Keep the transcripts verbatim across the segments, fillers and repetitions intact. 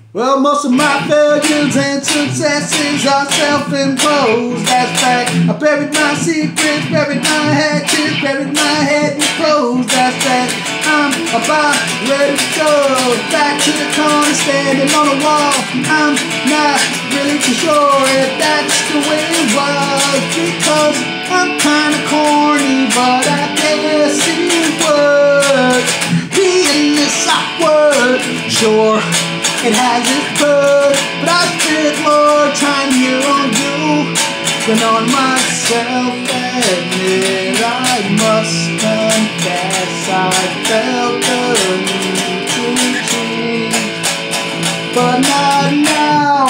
Well, most of my failures and successes are self-imposed. That's fact. I buried my secrets, buried my hatchets, buried my head in clothes. That's fact. I'm about ready to go back to the corner, standing on a wall. I'm not really too sure if that's the way it was, because I'm kinda corny, but I guess it works. Being this awkward, sure, it has its perks, but I spent more time here on you than on myself. Admit I must confess I felt the need to change, but not now.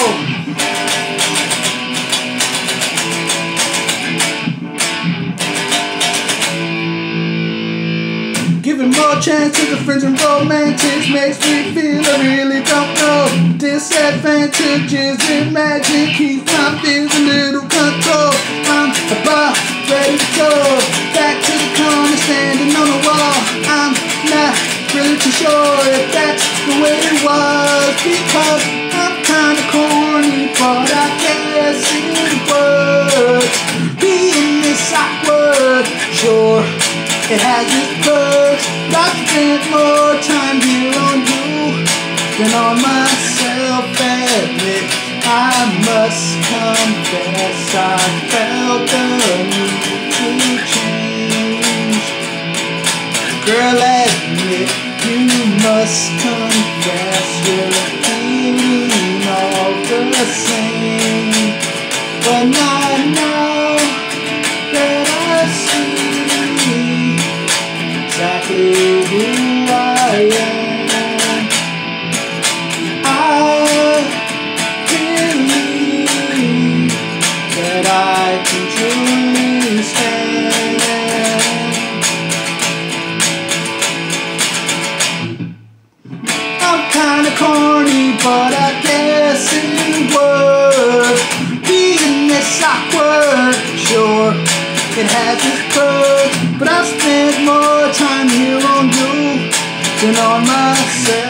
Giving more chances to friends and romantics makes me feel I really don't know. Disadvantages, imagine, keeps my fears a little control. I'm about ready to go back to the corner, standing on the wall. I'm not really too sure if that's the way it was, because I'm kinda corny, but I guess it works. Being this awkward, sure, it has its perks, but I spent more time here on you than on myself. Admit I must confess I felt the need to change. Girl, admit you must confess you're feeling all the same, but not now that I see exactly who I am. I believe that I can truly stand. I'm kinda corny, but I guess it works. Being this awkward, sure, it has its perks, but I've spent more time here on you than on myself.